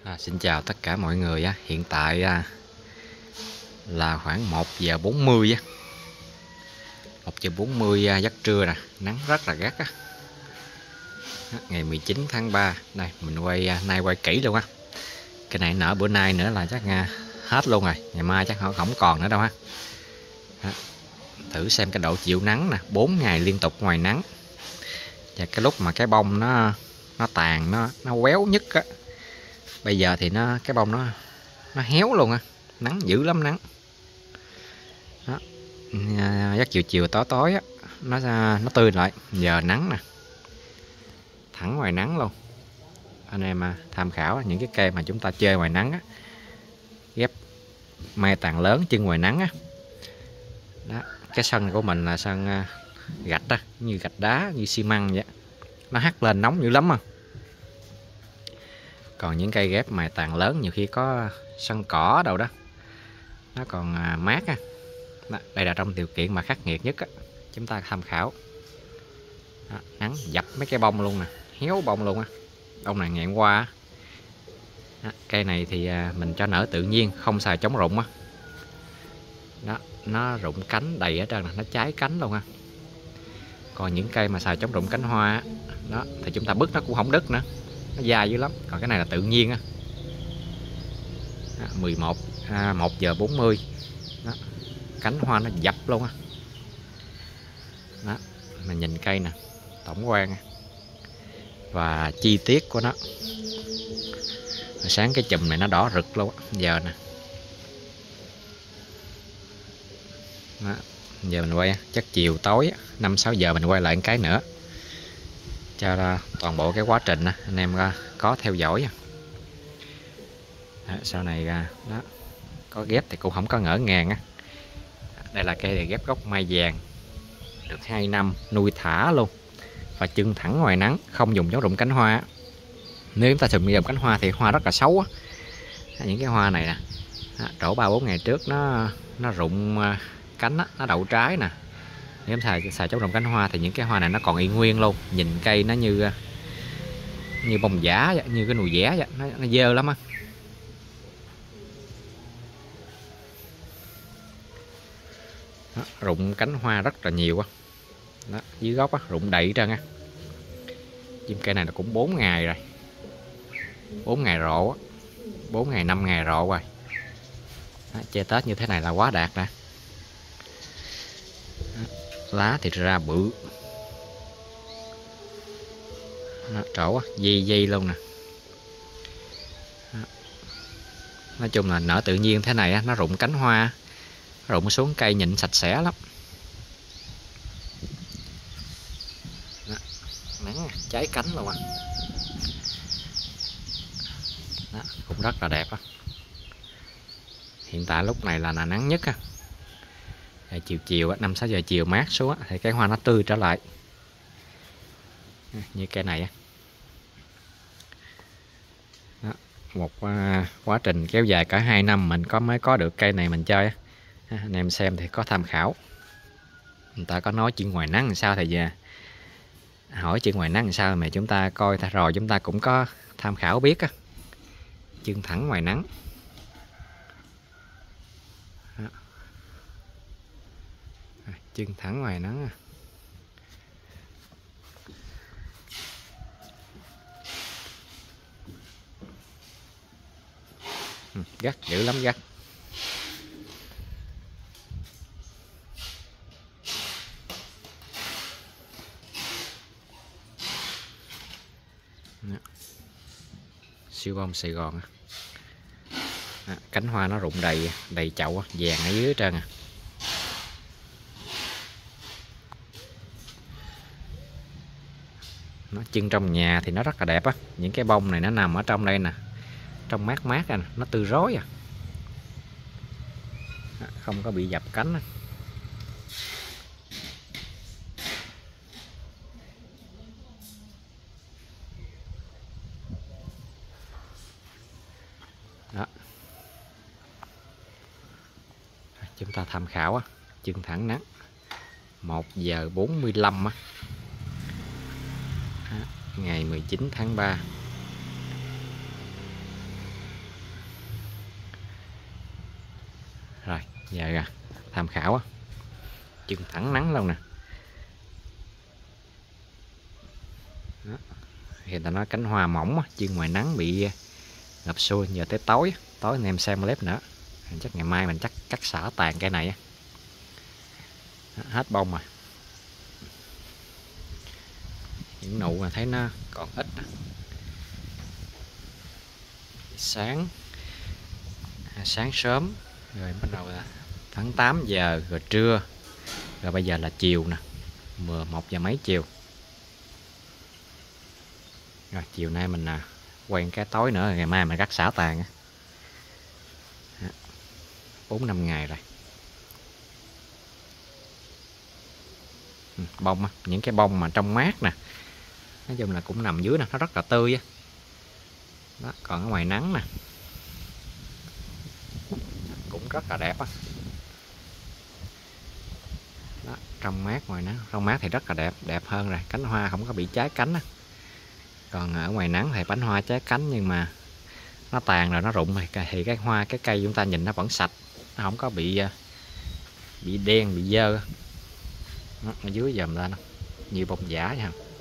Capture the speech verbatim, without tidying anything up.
À, xin chào tất cả mọi người á. Hiện tại à, là khoảng một giờ bốn mươi á. một giờ bốn mươi à, giấc trưa nè, nắng rất là gắt á. Ngày mười chín tháng ba. Đây, mình quay à, nay quay kỹ luôn á. Cái này nở bữa nay nữa là chắc à, hết luôn rồi. Ngày mai chắc họ không còn nữa đâu ha. Đó. Thử xem cái độ chịu nắng nè, bốn ngày liên tục ngoài nắng. Và cái lúc mà cái bông nó nó tàn, nó nó quéo nhất á. Bây giờ thì nó cái bông nó nó héo luôn á. Nắng dữ lắm, nắng. Đó. Giấc chiều chiều tối tối á, nó nó tươi lại. Giờ nắng nè, thẳng ngoài nắng luôn. Anh em à, tham khảo những cái cây mà chúng ta chơi ngoài nắng á, ghép mai tàn lớn chân ngoài nắng á. Đó, cái sân của mình là sân à, gạch á, như gạch đá, như xi măng vậy. Nó hắt lên nóng dữ lắm à. Còn những cây ghép mài tàn lớn nhiều khi có sân cỏ đâu đó, nó còn à, mát á. Đó, đây là trong điều kiện mà khắc nghiệt nhất á, chúng ta tham khảo. Đó, nắng dập mấy cái bông luôn nè, héo bông luôn á. Bông này ngày hôm qua á. Cây này thì à, mình cho nở tự nhiên, không xài chống rụng á. Đó, nó rụng cánh đầy ở trên, nó cháy cánh luôn á. Còn những cây mà xài chống rụng cánh hoa á, đó thì chúng ta bứt nó cũng không đứt nữa, nó dai dữ lắm. Còn cái này là tự nhiên á. Đó, mười một à, một giờ bốn mươi. Đó, cánh hoa nó dập luôn á. Đó, mình nhìn cây nè, tổng quan và chi tiết của nó. Sáng cái chùm này nó đỏ rực luôn á. Giờ nè. Đó, giờ mình quay chắc chiều tối năm sáu giờ mình quay lại một cái nữa cho ra toàn bộ cái quá trình á, anh em có theo dõi. Đó, sau này đó có ghép thì cũng không có ngỡ ngàng á. Đây là cây này ghép gốc mai vàng được hai năm, nuôi thả luôn và chân thẳng ngoài nắng, không dùng chống rụng cánh hoa. Nếu chúng ta dùng dùng cánh hoa thì hoa rất là xấu á. Những cái hoa này nè, trổ ba bốn ngày trước nó nó rụng cánh á, nó đậu trái nè. Nếu xài xài chống rụng cánh hoa thì những cái hoa này nó còn y nguyên luôn. Nhìn cây nó như như bông giả vậy, như cái nùi vẽ vậy, nó, nó dơ lắm á. Đó, rụng cánh hoa rất là nhiều á. Đó, dưới gốc á, rụng đầy trơn á. Chim cây này là cũng bốn ngày rồi, bốn ngày rộ á, bốn ngày năm ngày rộ rồi. Đó, chơi Tết như thế này là quá đạt nè. Lá thì ra bự. Đó, trổ á, dây dây luôn nè. Đó. Nói chung là nở tự nhiên thế này á, nó rụng cánh hoa, rụng xuống cây nhìn sạch sẽ lắm. Đó, nắng cháy cánh luôn á. Đó, cũng rất là đẹp á. Hiện tại lúc này là, là nắng nhất á. Chiều chiều năm sáu giờ chiều mát xuống thì cái hoa nó tươi trở lại. Như cây này á. Đó, một uh, quá trình kéo dài cả hai năm mình có mới có được cây này mình chơi á. Anh em xem thì có tham khảo. Người ta có nói chuyện ngoài nắng làm sao thì giờ hỏi chuyện ngoài nắng làm sao mà chúng ta coi rồi chúng ta cũng có tham khảo biết á. Chân thẳng ngoài nắng. Đó. Chân thẳng ngoài nắng. Ừ, gắt dữ lắm, gắt. Đó. Siêu bông Sài Gòn. Đó, cánh hoa nó rụng đầy đầy chậu vàng ở dưới trơn à. Nó chân trong nhà thì nó rất là đẹp á. Những cái bông này nó nằm ở trong đây nè, trong mát mát à, nó tươi rối à. Đó, không có bị dập cánh á. Đó. Chúng ta tham khảo á, chân thẳng nắng. một giờ bốn mươi lăm á. Ngày mười chín tháng ba. Rồi giờ tham khảo á, chừng thẳng nắng luôn nè. Đó. Thì ta nói cánh hoa mỏng á, chân ngoài nắng bị ngập xuôi. Giờ tới tối, tối anh em xem clip nữa. Chắc ngày mai mình chắc cắt xả tàn cây này á. Hết bông rồi. Những nụ mà thấy nó còn ít. Sáng sáng sớm rồi bắt đầu là khoảng tám giờ, rồi trưa, rồi bây giờ là chiều nè, mười một giờ mấy chiều. Rồi chiều nay mình à, quay cái tối nữa, ngày mai mình cắt xả tàn á. Bốn năm ngày rồi. Ừ, bông á, những cái bông mà trong mát nè, nói chung là cũng nằm dưới nè, nó rất là tươi á. Đó, còn ở ngoài nắng nè cũng rất là đẹp á. Đó, trong mát ngoài nắng, trong mát thì rất là đẹp, đẹp hơn rồi, cánh hoa không có bị cháy cánh á. Còn ở ngoài nắng thì bánh hoa cháy cánh, nhưng mà nó tàn rồi nó rụng thì, thì cái hoa, cái cây chúng ta nhìn nó vẫn sạch, nó không có bị bị đen, bị dơ. Đó, ở dưới dòm ra nó nhiều bông giả nha.